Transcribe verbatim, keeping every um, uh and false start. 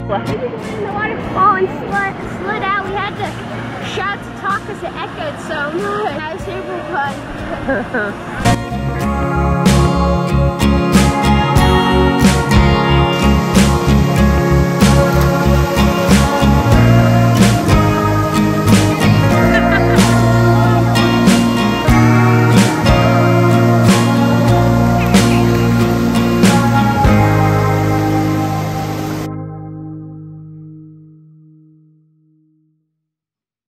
What? We were in the waterfall and slid, slid out. We had to shout to talk because it echoed so much. That was super fun.